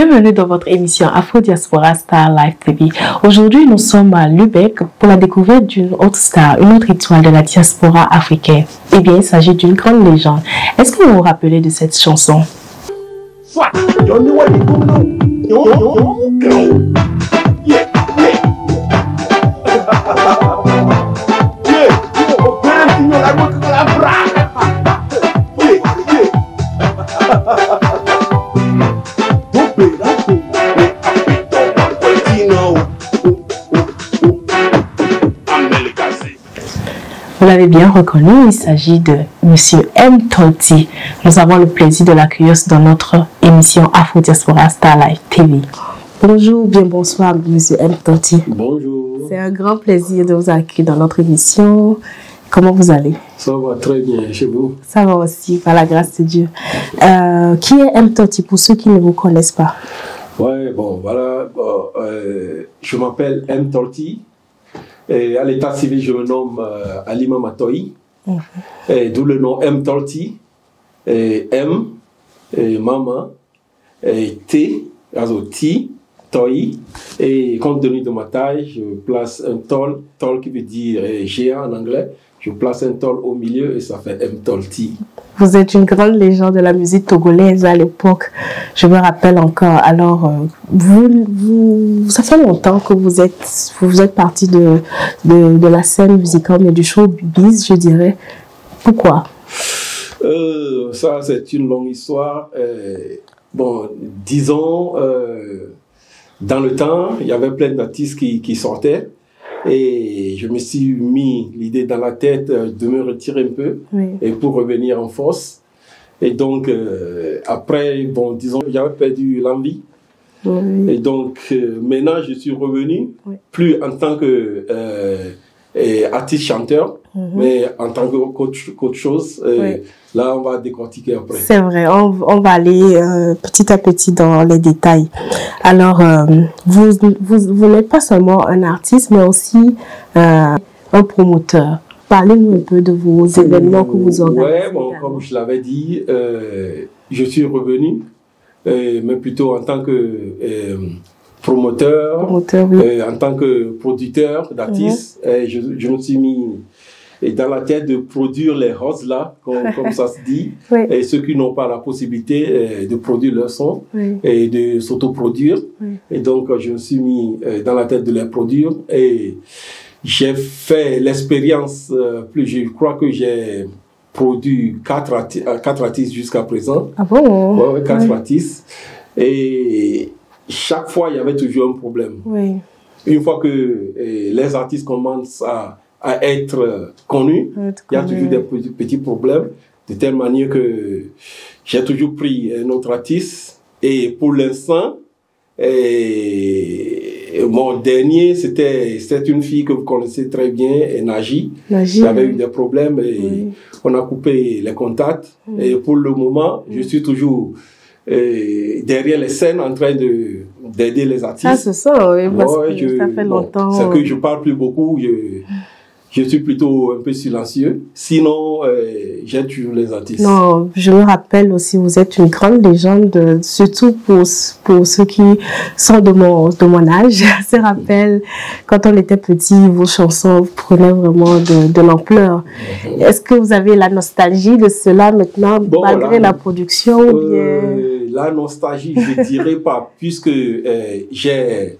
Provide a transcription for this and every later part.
Bienvenue dans votre émission Afro Diaspora Star Live TV. Aujourd'hui, nous sommes à Lübeck pour la découverte d'une autre star, une autre étoile de la diaspora africaine. Eh bien, il s'agit d'une grande légende. Est-ce que vous vous rappelez de cette chanson? Vous l'avez bien reconnu, il s'agit de Monsieur M. Tolti. Nous avons le plaisir de l'accueillir dans notre émission Afro Diaspora Star Live TV. Bonjour, bien bonsoir, Monsieur M. Tolti. Bonjour. C'est un grand plaisir de vous accueillir dans notre émission. Comment vous allez? Ça va très bien chez vous? Ça va aussi, par la grâce de Dieu. Qui est M. Tolti pour ceux qui ne vous connaissent pas? Ouais, bon, voilà. Je m'appelle M. Tolti. Et à l'état civil, je me nomme Alima Matoyi. D'où le nom M. Tolti. M, Mama, T, also T, Toyi. Et compte tenu de ma taille, je place un tol qui veut dire géant en anglais. Je place un tol au milieu et ça fait M. Tolti. Vous êtes une grande légende de la musique togolaise à l'époque. Je me rappelle encore. Alors, ça fait longtemps que vous êtes parti de la scène musicale, mais du showbiz, je dirais. Pourquoi? Ça, c'est une longue histoire. Bon, disons, dans le temps, il y avait plein d'artistes qui sortaient. Et je me suis mis l'idée dans la tête de me retirer un peu et pour revenir en force. Et donc, après, bon, disons, j'avais perdu l'envie. Et donc, maintenant, je suis revenu, plus en tant que artiste chanteur, mais en tant qu'autre chose. Là, on va décortiquer après. C'est vrai, on va aller petit à petit dans les détails. Alors, vous n'êtes pas seulement un artiste, mais aussi un promoteur. Parlez-nous un peu de vos événements que vous organisez. Oui, bon, comme je l'avais dit, je suis revenu, mais plutôt en tant que promoteur, en tant que producteur d'artistes. Je me suis mis dans la tête de produire les hustlers, comme ça se dit, et ceux qui n'ont pas la possibilité de produire leur son et de s'autoproduire. Et donc, je me suis mis dans la tête de les produire et j'ai fait l'expérience, je crois que j'ai produit 4 artistes jusqu'à présent. Ah bon? Ouais, 4 artistes. Et chaque fois, il y avait toujours un problème. Une fois que les artistes commencent à être connus, il y a toujours des petits problèmes, de telle manière que j'ai toujours pris un autre artiste. Et pour l'instant, mon dernier, c'était une fille que vous connaissez très bien, Naji. Qui avait eu des problèmes et on a coupé les contacts. Et pour le moment, je suis toujours derrière les scènes en train d'aider les artistes. Ah, c'est ça, oui, parce que ça fait longtemps. C'est que je parle plus beaucoup, je suis plutôt un peu silencieux. Sinon, j'aide toujours les artistes. Non, je me rappelle aussi, vous êtes une grande légende, surtout pour ceux qui sont de mon âge. Je me rappelle, quand on était petit, vos chansons prenaient vraiment de l'ampleur. Est-ce que vous avez la nostalgie de cela maintenant, malgré la production ou bien... La nostalgie, je dirais pas, puisque j'ai...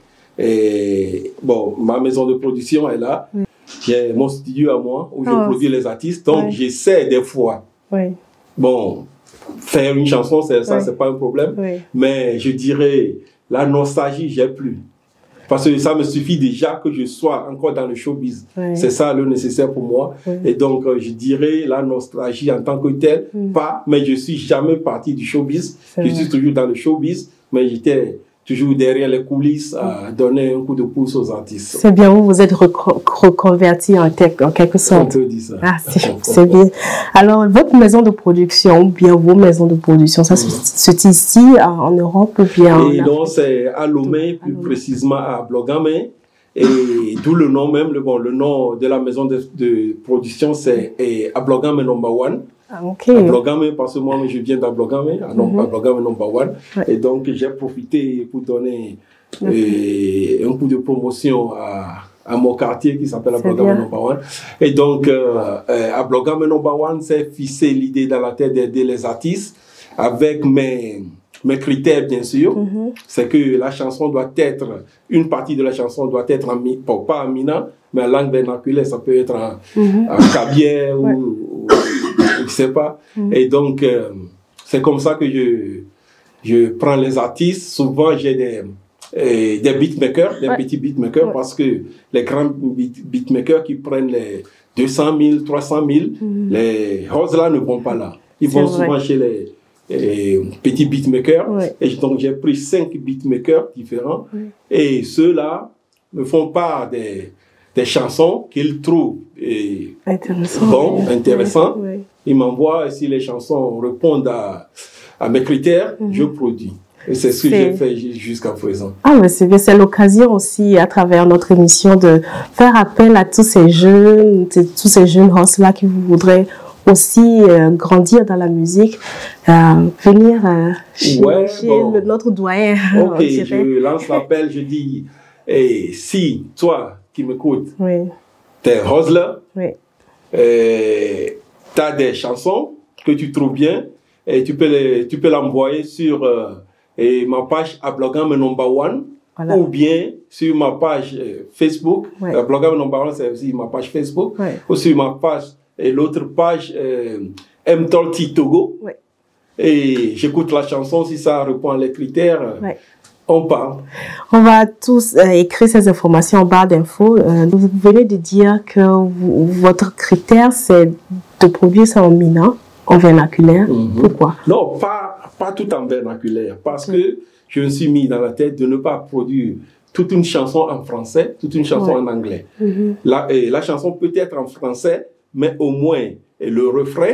ma maison de production est là. J'ai mon studio à moi où je produis les artistes, donc j'essaie des fois. Bon, faire une chanson, ça c'est pas un problème, mais je dirais la nostalgie, j'ai plus. Parce que ça me suffit déjà que je sois encore dans le showbiz. C'est ça le nécessaire pour moi. Et donc, je dirais la nostalgie en tant que telle, pas, mais je suis jamais parti du showbiz. Je suis toujours dans le showbiz, mais j'étais toujours derrière les coulisses à donner un coup de pouce aux artistes. C'est bien, vous êtes reconverti en quelque sorte. On peut dire ça. Ah, c'est bien. Alors, votre maison de production, ou bien vos maisons de production, ça se tient ici, en Europe, ou bien... Et non, c'est à Lomé, plus précisément à Blogamé. Et d'où le nom même, le nom de la maison de production, c'est à Blogamé No. 1. Okay. Ablogame, parce que moi, je viens d'Ablogame, Ablogame number one. Ouais. Et donc, j'ai profité pour donner un coup de promotion à mon quartier qui s'appelle Ablogame number one. Et donc, Ablogame number one, c'est fixé l'idée dans la tête d'aider les artistes avec mes critères, bien sûr. C'est que la chanson doit être, une partie de la chanson doit être pas en mina, mais en langue vernaculaire, ça peut être en cabière ou je sais pas. Et donc, c'est comme ça que je prends les artistes. Souvent, j'ai des beatmakers, des petits beatmakers, parce que les grands beatmakers qui prennent les 200 000, 300 000, les roses là ne vont pas là. Ils vont souvent chez les petits beatmakers. Et donc, j'ai pris 5 beatmakers différents. Et ceux-là me font part des chansons qu'ils trouvent intéressantes. Ils m'envoient, et si les chansons répondent à mes critères, je produis. Et c'est ce que j'ai fait jusqu'à présent. Ah, mais c'est bien, c'est l'occasion aussi, à travers notre émission, de faire appel à tous ces jeunes hosts-là qui voudraient aussi grandir dans la musique, venir chez notre doyen. Ok, je lance l'appel, je dis, si toi qui m'écoutes, t'es hustler, t'as des chansons que tu trouves bien, et tu peux l'envoyer sur ma page Ablogame number one, ou bien sur ma page Facebook. Ablogame number one, c'est aussi ma page Facebook, ou sur ma page, et l'autre page M30 Togo. Et j'écoute la chanson, si ça répond à les critères, on parle. On va tous écrire ces informations en barre d'infos. Vous venez de dire que votre critère, c'est de produire ça en mina, en vernaculaire. Pourquoi? Non, pas tout en vernaculaire, parce que je me suis mis dans la tête de ne pas produire toute une chanson en français, toute une chanson en anglais. La chanson peut être en français, mais au moins le refrain,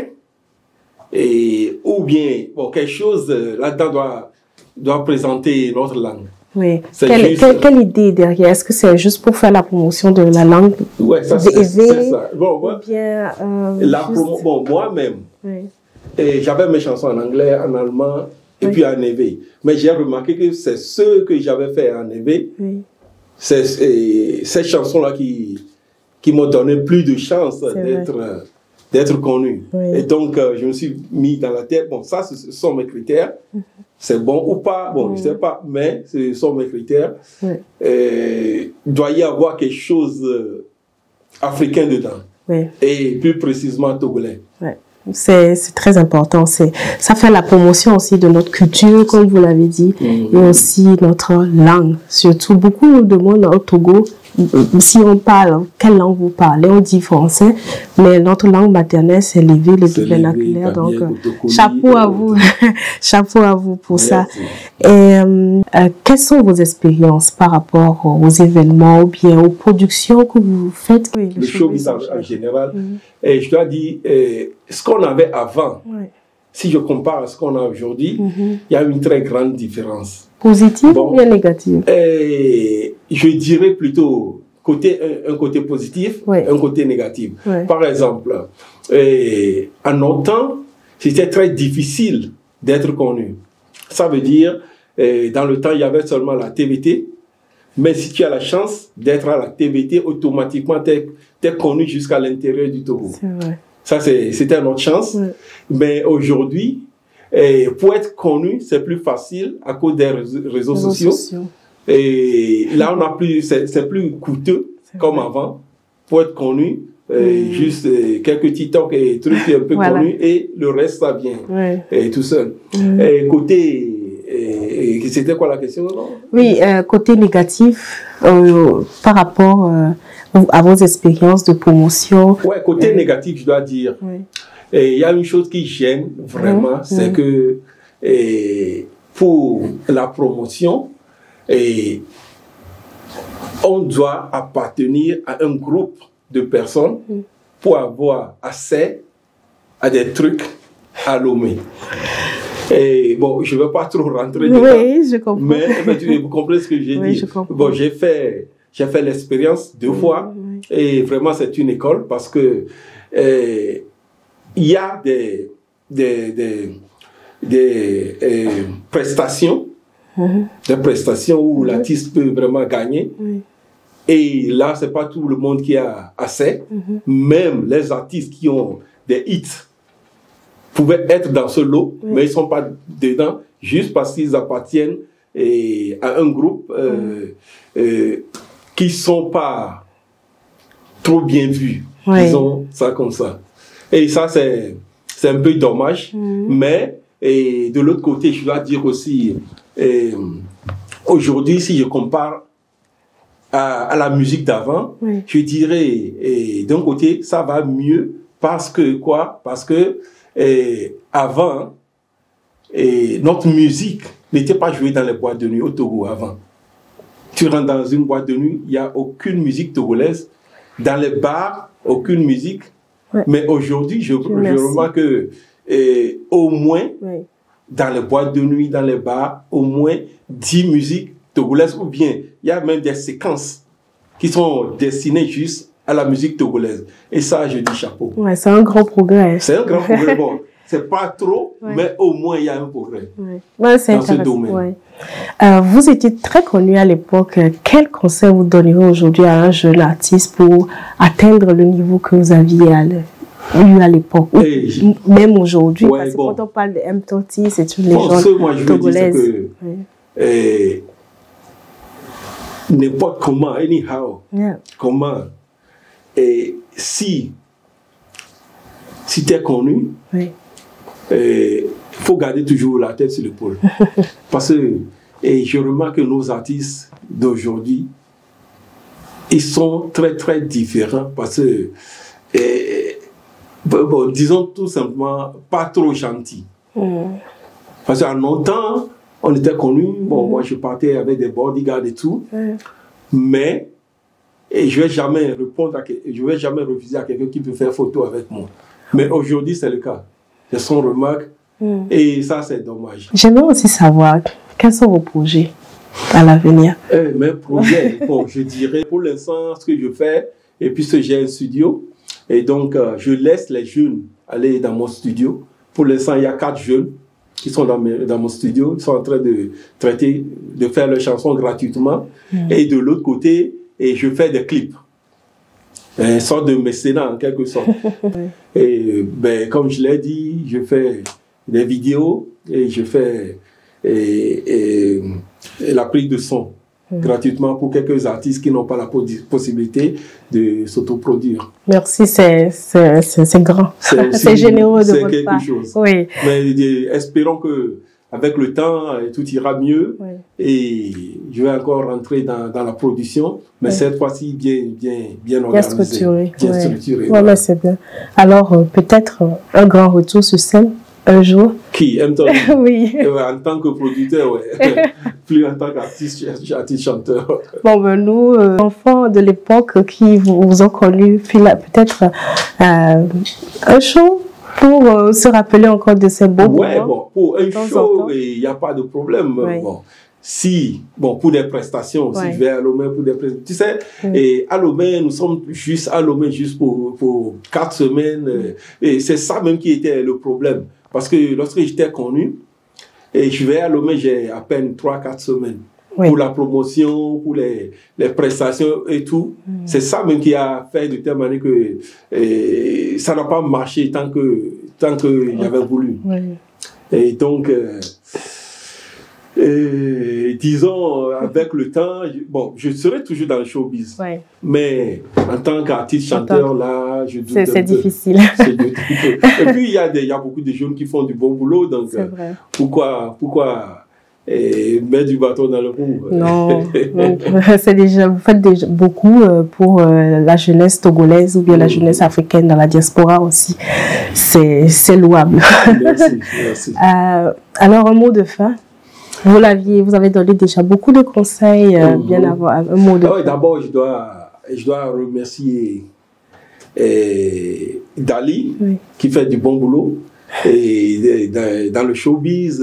ou bien quelque chose là-dedans doit présenter notre langue. Oui. Quelle idée derrière? Est-ce que c'est juste pour faire la promotion de la langue? Oui, c'est ça. Bon, bien, moi-même, j'avais mes chansons en anglais, en allemand, et puis en éveil. Mais j'ai remarqué que c'est ce que j'avais fait en éveil. C'est ces chansons-là qui m'ont donné plus de chances d'être connu. Et donc, je me suis mis dans la tête, bon, ça, ce sont mes critères. C'est bon ou pas, bon, je sais pas, mais ce sont mes critères. Il doit y avoir quelque chose africain dedans. Et plus précisément togolais. C'est très important. Ça fait la promotion aussi de notre culture, comme vous l'avez dit, et aussi notre langue. Surtout, beaucoup nous demandent au Togo, si on parle, quelle langue vous parlez? On dit français, mais notre langue maternelle, c'est l'évé, le vernaculaire. Donc, chapeau à vous. Chapeau à vous pour ça. Et quelles sont vos expériences par rapport aux événements ou bien aux productions que vous faites? Le showbiz en général. Et je dois dire, ce qu'on avait avant, si je compare à ce qu'on a aujourd'hui, il y a une très grande différence. Positive ou bien négative? Je dirais plutôt un côté positif, un côté négatif. Par exemple, en notre temps, c'était très difficile d'être connu. Ça veut dire, dans le temps, il y avait seulement la TVT. Mais si tu as la chance d'être à la TVT, automatiquement, tu es connu jusqu'à l'intérieur du Togo. Ça, c'était notre chance. Mais aujourd'hui, pour être connu, c'est plus facile à cause des réseaux sociaux. Et là, c'est plus coûteux comme avant pour être connu. Juste quelques TikTok et trucs un peu connus et le reste, ça vient tout seul. Et côté... c'était quoi la question, non? Oui, côté négatif, par rapport à vos expériences de promotion. Ouais, côté négatif, je dois dire. Il y a une chose qui gêne vraiment, c'est que pour la promotion, on doit appartenir à un groupe de personnes pour avoir accès à des trucs à Lomé. Et bon, je ne veux pas trop rentrer dedans. Oui, je comprends. Mais vous comprenez ce que j'ai dit. Bon, j'ai fait l'expérience 2 fois. Et vraiment, c'est une école parce que il y a des prestations, des prestations où l'artiste peut vraiment gagner. Et là, c'est pas tout le monde qui a assez. Même les artistes qui ont des hits pouvaient être dans ce lot, mais ils sont pas dedans juste parce qu'ils appartiennent à un groupe qui sont pas trop bien vus. Disons ça comme ça. Et ça, c'est un peu dommage. Mais de l'autre côté, je dois dire aussi, aujourd'hui, si je compare à la musique d'avant, je dirais, d'un côté, ça va mieux parce que quoi? Parce que avant, notre musique n'était pas jouée dans les boîtes de nuit au Togo avant. Tu rentres dans une boîte de nuit, il n'y a aucune musique togolaise. Dans les bars, aucune musique. Mais aujourd'hui, je remarque que au moins, dans les boîtes de nuit, dans les bars, au moins 10 musiques togolaises, ou bien il y a même des séquences qui sont destinées juste à la musique togolaise. Et ça, je dis chapeau. Ouais, c'est un grand progrès. C'est un grand progrès. Bon, c'est pas trop, mais au moins il y a un progrès dans ce domaine. Vous étiez très connu à l'époque. Quel conseil vous donneriez aujourd'hui à un jeune artiste pour atteindre le niveau que vous aviez eu à l'époque, même aujourd'hui, parce que quand on parle de M30, c'est une légende togolaise. N'importe comment, anyhow, comment, si tu es connu, faut garder toujours la tête sur l'épaule. Parce que je remarque que nos artistes d'aujourd'hui, ils sont très très différents parce que disons tout simplement pas trop gentils. Parce qu'en longtemps, on était connus. Bon, moi je partais avec des bodyguards et tout, mais je vais jamais refuser à quelqu'un qui veut faire photo avec moi. Mais aujourd'hui c'est le cas. C'est son remarque. Et ça, c'est dommage. J'aimerais aussi savoir, quels sont vos projets à l'avenir? Mes projets, bon, je dirais, pour l'instant, ce que je fais, et puis j'ai un studio, et donc je laisse les jeunes aller dans mon studio. Pour l'instant, il y a 4 jeunes qui sont dans mon studio, ils sont en train de faire leurs chansons gratuitement. Et de l'autre côté, je fais des clips. Une sorte de mécénat en quelque sorte. Et comme je l'ai dit, je fais des vidéos et je fais la prise de son gratuitement pour quelques artistes qui n'ont pas la possibilité de s'autoproduire. Merci, c'est grand. C'est généreux de votre part. C'est quelque chose. Oui. Mais espérons que avec le temps, tout ira mieux et je vais encore rentrer dans la production, mais cette fois-ci bien organisé. Bien structuré. Oui, mais c'est bien. Alors, peut-être un grand retour sur scène un jour. Qui aime toi? Oui. En tant que producteur, plus en tant qu'artiste, chanteur. Bon, nous, enfants de l'époque qui vous ont connu, peut-être un show pour se rappeler encore de ces beaux moments. Bon, pour un show, il n'y a pas de problème. Bon, pour des prestations, si je vais à Lomé pour des prestations, tu sais, et à Lomé, nous sommes juste à Lomé juste pour 4 semaines, et c'est ça même qui était le problème. Parce que lorsque j'étais connu, et je vais à Lomé, j'ai à peine 3-4 semaines. Pour la promotion, pour les prestations et tout. C'est ça même qui a fait de telle manière que ça n'a pas marché tant que j'avais voulu. Et donc, disons, avec le temps, je serai toujours dans le showbiz. Mais en tant qu'artiste chanteur, là, je doute. C'est difficile. Et puis, il y a beaucoup de jeunes qui font du bon boulot. Donc, pourquoi mettre du bâton dans le roue? Non, vous faites déjà beaucoup pour la jeunesse togolaise ou bien la jeunesse africaine dans la diaspora aussi. C'est louable. Merci. Alors, un mot de fin. Vous avez donné déjà beaucoup de conseils bien avant. Un mot de fin. D'abord, je dois remercier Dali qui fait du bon boulot et dans le showbiz.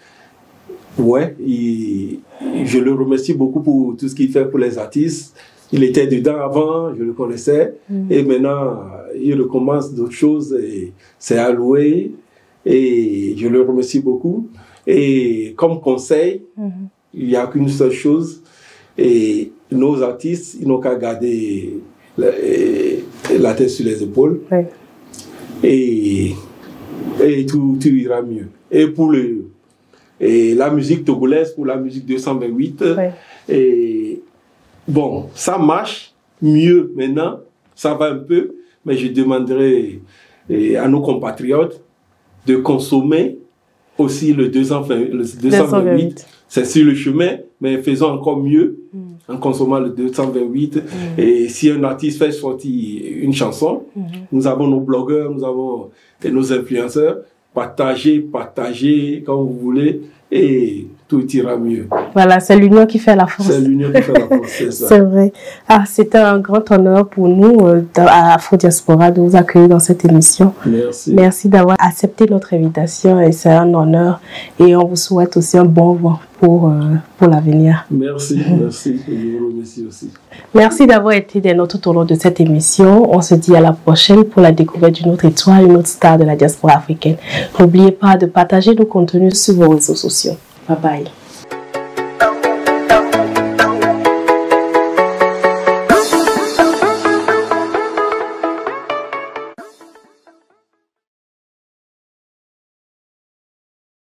Je le remercie beaucoup pour tout ce qu'il fait pour les artistes. il était dedans avant, je le connaissais. Et maintenant, il recommence d'autres choses. C'est alloué. Et je le remercie beaucoup. Et comme conseil, il n'y a qu'une seule chose. Et nos artistes, ils n'ont qu'à garder la tête sur les épaules. Ouais. Et tout ira mieux. Et pour la musique togolaise, pour la musique 228, ouais. Et bon, ça marche mieux maintenant, ça va un peu, mais je demanderai à nos compatriotes de consommer aussi le 228. C'est sur le chemin, mais faisons encore mieux en consommant le 228. Et si un artiste fait sortir une chanson, nous avons nos blogueurs, nous avons nos influenceurs. Partagez quand vous voulez et tout ira mieux. Voilà, c'est l'union qui fait la force. C'est l'union qui fait la force, c'est ça. C'est vrai. C'était un grand honneur pour nous à Afro Diaspora de vous accueillir dans cette émission. Merci. Merci d'avoir accepté notre invitation et c'est un honneur. Et on vous souhaite aussi un bon vent pour l'avenir. Merci. Je vous remercie aussi. Merci d'avoir été des nôtres tout au long de cette émission. On se dit à la prochaine pour la découverte d'une autre étoile, une autre star de la diaspora africaine. N'oubliez pas de partager nos contenus sur vos réseaux sociaux. Bye bye.